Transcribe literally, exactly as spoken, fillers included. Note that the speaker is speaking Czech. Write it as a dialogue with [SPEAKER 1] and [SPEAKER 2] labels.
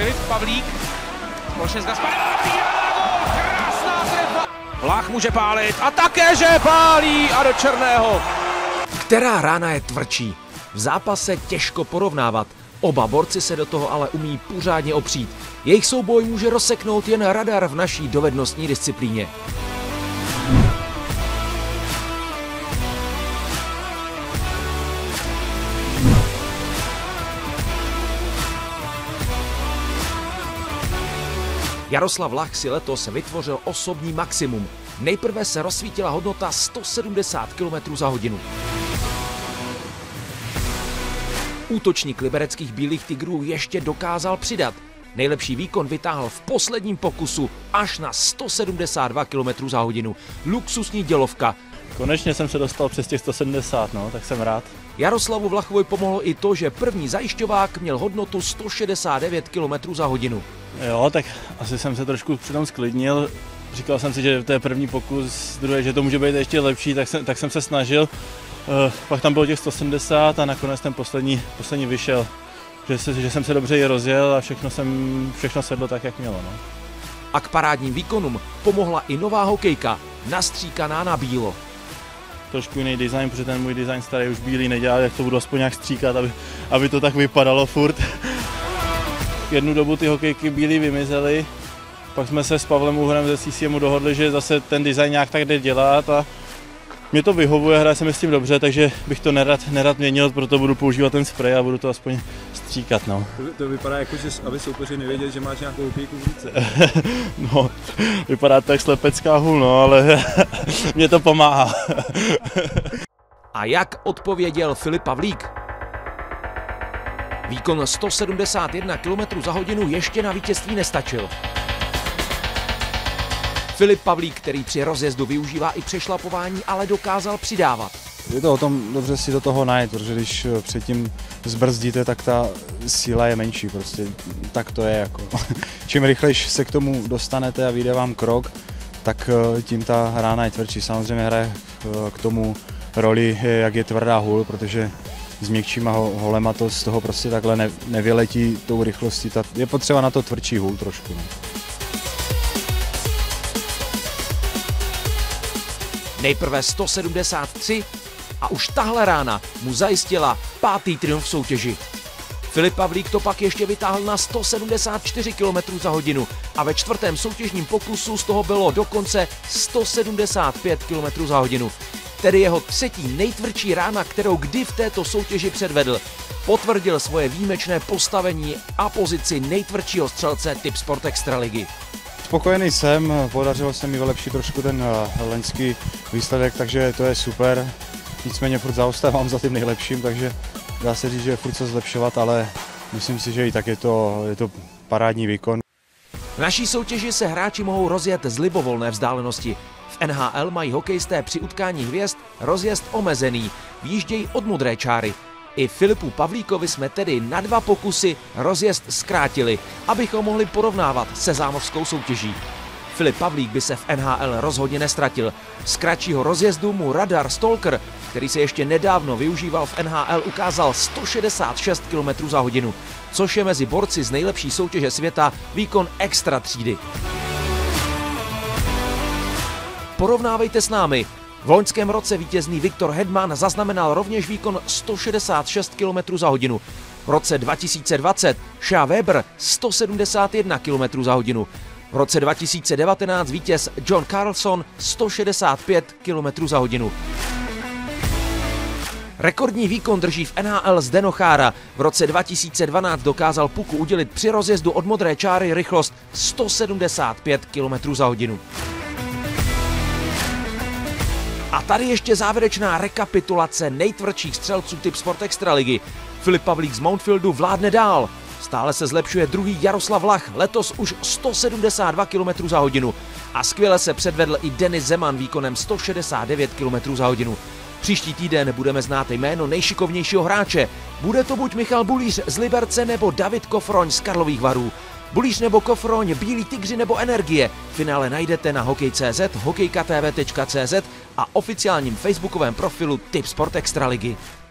[SPEAKER 1] Filip Pavlík. Společně s Gasparem. Krásná trefa. Vlach může pálit a také, že pálí a do černého.
[SPEAKER 2] Která rána je tvrdší? V zápase těžko porovnávat. Oba borci se do toho ale umí pořádně opřít. Jejich souboj může rozseknout jen radar v naší dovednostní disciplíně. Jaroslav Vlach si letos vytvořil osobní maximum. Nejprve se rozsvítila hodnota sto sedmdesát kilometrů za hodinu. Útočník libereckých Bílých tigrů ještě dokázal přidat. Nejlepší výkon vytáhl v posledním pokusu až na sto sedmdesát dva kilometrů za hodinu. Luxusní dělovka.
[SPEAKER 3] Konečně jsem se dostal přes těch sto sedmdesát, no, tak jsem rád.
[SPEAKER 2] Jaroslavu Vlachovi pomohlo i to, že první zajišťovák měl hodnotu sto šedesát devět kilometrů za hodinu.
[SPEAKER 3] Jo, tak asi jsem se trošku přitom sklidnil. Říkal jsem si, že to je první pokus, druhé, že to může být ještě lepší, tak jsem, tak jsem se snažil. Uh, pak tam bylo těch sto sedmdesát a nakonec ten poslední, poslední vyšel. Že, se, že jsem se dobře i rozjel a všechno, jsem, všechno sedlo tak, jak mělo. No.
[SPEAKER 2] A k parádním výkonům pomohla i nová hokejka, nastříkaná na bílo.
[SPEAKER 3] Trošku jiný design, protože ten můj design starý už bílý nedělal, jak to budu aspoň nějak stříkat, aby, aby to tak vypadalo furt. Jednu dobu ty hokejky bílý vymizely, pak jsme se s Pavlem Uhrem ze C C M dohodli, že zase ten design nějak tak jde dělat a mě to vyhovuje, hraje se mi s tím dobře, takže bych to nerad, nerad měnil, proto budu používat ten spray a budu to aspoň stříkat. No.
[SPEAKER 4] To, to vypadá jako, že aby soupeři nevěděli, že máš nějakou hokejku v ruce.
[SPEAKER 3] No, vypadá to jak slepecká hůl, no, ale mě to pomáhá.
[SPEAKER 2] A jak odpověděl Filip Pavlík? Výkon sto sedmdesát jedna kilometrů za hodinu ještě na vítězství nestačil. Filip Pavlík, který při rozjezdu využívá i přešlapování, ale dokázal přidávat.
[SPEAKER 5] Je to o tom dobře si do toho najít, protože když předtím zbrzdíte, tak ta síla je menší, prostě tak to je. Jako. Čím rychleji se k tomu dostanete a vyjde vám krok, tak tím ta rána je tvrdší. Samozřejmě hraje k tomu roli, jak je tvrdá hůl, protože s měkčíma holema to z toho prostě takhle ne, nevyletí tou rychlostí. Ta, je potřeba na to tvrdší hůl trošku. Ne?
[SPEAKER 2] Nejprve sto sedmdesát tři a už tahle rána mu zajistila pátý triumf v soutěži. Filip Pavlík to pak ještě vytáhl na sto sedmdesát čtyři kilometrů za hodinu a ve čtvrtém soutěžním pokusu z toho bylo dokonce sto sedmdesát pět kilometrů za hodinu. Tedy jeho třetí nejtvrdší rána, kterou kdy v této soutěži předvedl. Potvrdil svoje výjimečné postavení a pozici nejtvrdšího střelce Tipsport Extraligy.
[SPEAKER 5] Spokojený jsem, podařilo se mi vylepšit trošku ten loňský výsledek, takže to je super. Nicméně furt zaostávám za tím nejlepším, takže dá se říct, že je furt co zlepšovat, ale myslím si, že i tak je to, je to parádní výkon.
[SPEAKER 2] V naší soutěži se hráči mohou rozjet z libovolné vzdálenosti. V N H L mají hokejisté při utkání hvězd rozjezd omezený, výjíždějí od modré čáry. I Filipu Pavlíkovi jsme tedy na dva pokusy rozjezd zkrátili, abychom mohli porovnávat se zámořskou soutěží. Filip Pavlík by se v N H L rozhodně nestratil. Z kratšího rozjezdu mu radar Stalker, který se ještě nedávno využíval v N H L, ukázal sto šedesát šest kilometrů za hodinu, což je mezi borci z nejlepší soutěže světa výkon extra třídy. Porovnávejte s námi. V loňském roce vítězný Viktor Hedman zaznamenal rovněž výkon sto šedesát šest kilometrů za hodinu. V roce dva tisíce dvacet Shea Weber sto sedmdesát jedna kilometrů za hodinu. V roce dva tisíce devatenáct vítěz John Carlson sto šedesát pět kilometrů za hodinu. Rekordní výkon drží v N H L Zdeno Chára. V roce dva tisíce dvanáct dokázal puku udělit při rozjezdu od modré čáry rychlost sto sedmdesát pět kilometrů za hodinu. A tady ještě závěrečná rekapitulace nejtvrdších střelců Tipsport Extraligy. Filip Pavlík z Mountfieldu vládne dál. Stále se zlepšuje druhý Jaroslav Vlach, letos už sto sedmdesát dva kilometrů za hodinu. A skvěle se předvedl i Denis Zeman výkonem sto šedesát devět kilometrů za hodinu. Příští týden budeme znát jméno nejšikovnějšího hráče. Bude to buď Michal Bulíř z Liberce nebo David Kofroň z Karlových Varů. Bulíř nebo Kofroň, Bílí tygři nebo Energie. Finále najdete na hokej tečka cé zet, hokejka tv tečka cé zet a oficiálním facebookovém profilu Tipsport Extraligy.